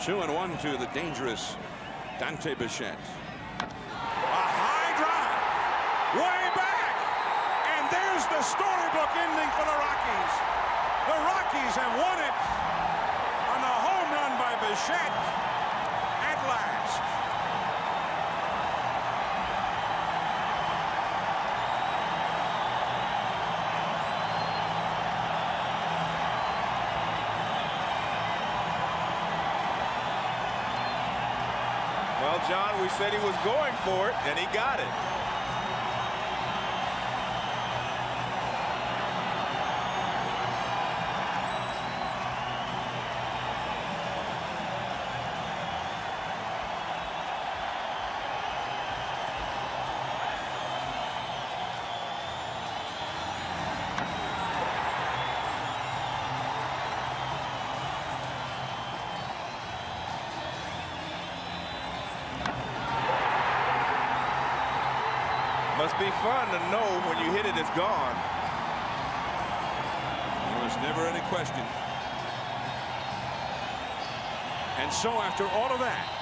2-1 to the dangerous Dante Bichette. A high drive, way back, and there's the storybook ending for the Rockies. The Rockies have won it on a home run by Bichette at last. Well, John, we said he was going for it, and he got it. Must be fun to know when you hit it, it's gone. There was never any question. And so after all of that,